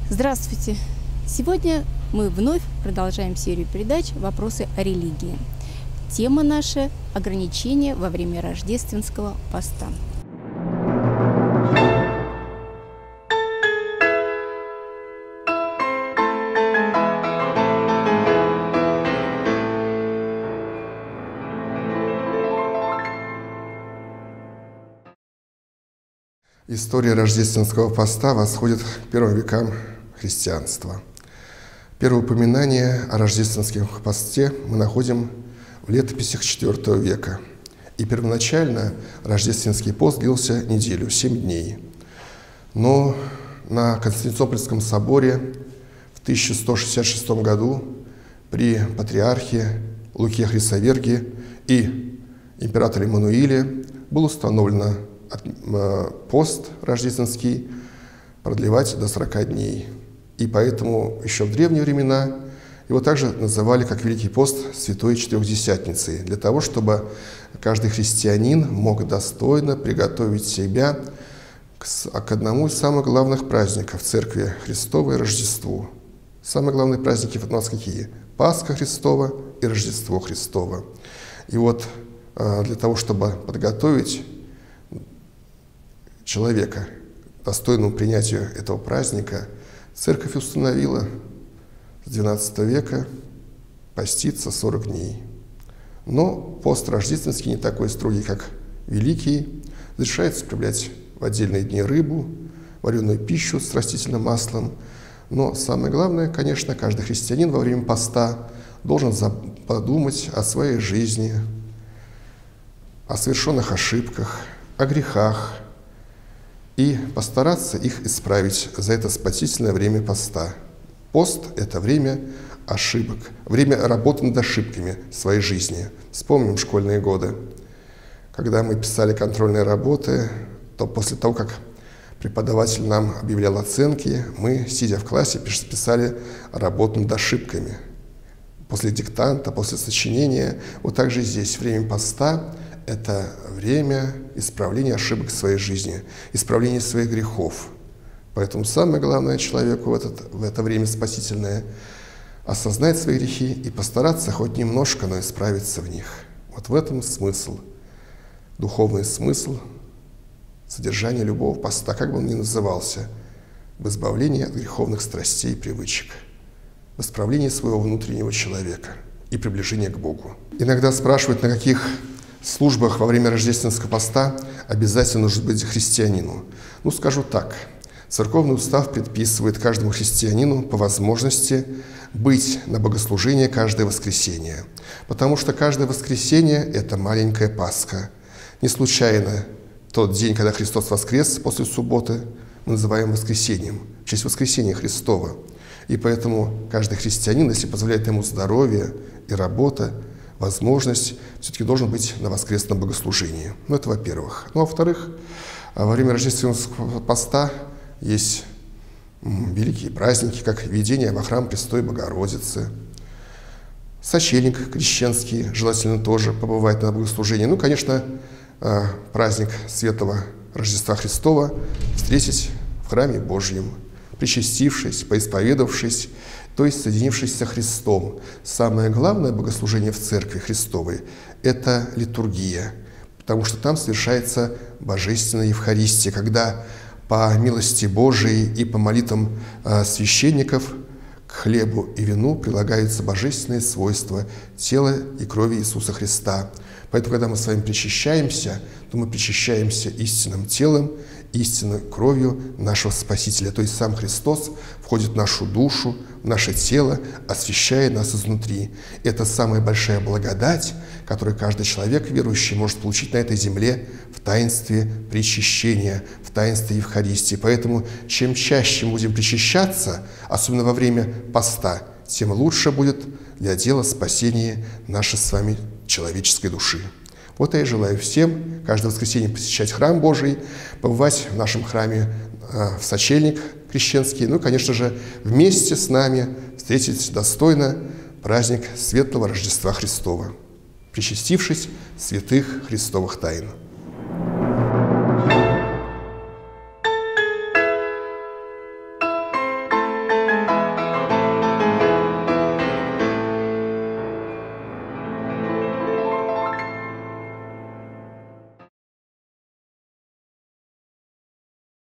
Здравствуйте! Сегодня мы вновь продолжаем серию передач «Вопросы о религии». Тема наша – ограничения во время рождественского поста. История рождественского поста восходит к первым векам христианства. Первое упоминание о рождественском посте мы находим в летописях IV века. И первоначально рождественский пост длился неделю, 7 дней. Но на Константинопольском соборе в 1166 году при патриархе Луке Хрисоверге и императоре Мануиле было установлено пост рождественский продлевать до 40 дней. И поэтому еще в древние времена его также называли как Великий пост Святой Четырехдесятницы, для того, чтобы каждый христианин мог достойно приготовить себя к одному из самых главных праздников Церкви Христовой – Рождеству. Самые главные праздники у нас какие? Пасха Христова и Рождество Христово. И вот для того, чтобы подготовить человека к достойному принятию этого праздника, Церковь установила с XII века поститься 40 дней. Но пост рождественский не такой строгий, как Великий. Разрешается употреблять в отдельные дни рыбу, вареную пищу с растительным маслом. Но самое главное, конечно, каждый христианин во время поста должен подумать о своей жизни, о совершенных ошибках, о грехах, и постараться их исправить за это спасительное время поста. Пост – это время ошибок, время работы над ошибками своей жизни. Вспомним школьные годы. Когда мы писали контрольные работы, то после того, как преподаватель нам объявлял оценки, мы, сидя в классе, писали работу над ошибками. После диктанта, после сочинения. Вот так же здесь время поста – это время исправления ошибок в своей жизни, исправления своих грехов. Поэтому самое главное человеку в это время спасительное – осознать свои грехи и постараться хоть немножко, но исправиться в них. Вот в этом смысл, духовный смысл содержания любого поста, как бы он ни назывался, в избавлении от греховных страстей и привычек, в исправлении своего внутреннего человека и приближении к Богу. Иногда спрашивают, на каких службах во время рождественского поста обязательно нужно быть христианину. Ну, скажу так. Церковный устав предписывает каждому христианину по возможности быть на богослужении каждое воскресенье. Потому что каждое воскресенье – это маленькая Пасха. Не случайно тот день, когда Христос воскрес после субботы, мы называем воскресеньем, в честь воскресения Христова. И поэтому каждый христианин, если позволяет ему здоровье и работа, возможность, все-таки должен быть на воскресном богослужении. Ну, это во-первых. Ну, а во-вторых, во время рождественского поста есть великие праздники, как введение во храм Пресвятой Богородицы, сочельник крещенский, желательно тоже побывать на богослужении. Ну, конечно, праздник Светлого Рождества Христова встретить в храме Божьем, причастившись, поисповедавшись, то есть соединившись со Христом. Самое главное богослужение в Церкви Христовой – это литургия, потому что там совершается Божественная Евхаристия, когда по милости Божией и по молитвам священников к хлебу и вину прилагаются божественные свойства тела и крови Иисуса Христа. Поэтому, когда мы с вами причащаемся, то мы причащаемся истинным телом, истинной кровью нашего Спасителя. То есть сам Христос входит в нашу душу, в наше тело, освящая нас изнутри. Это самая большая благодать, которую каждый человек верующий может получить на этой земле в таинстве причащения, в таинстве Евхаристии. Поэтому чем чаще мы будем причащаться, особенно во время поста, тем лучше будет для дела спасения нашей с вами человеческой души. Вот я и желаю всем каждое воскресенье посещать храм Божий, побывать в нашем храме в сочельник крещенский, ну и, конечно же, вместе с нами встретить достойно праздник Светлого Рождества Христова, причастившись святых Христовых тайн.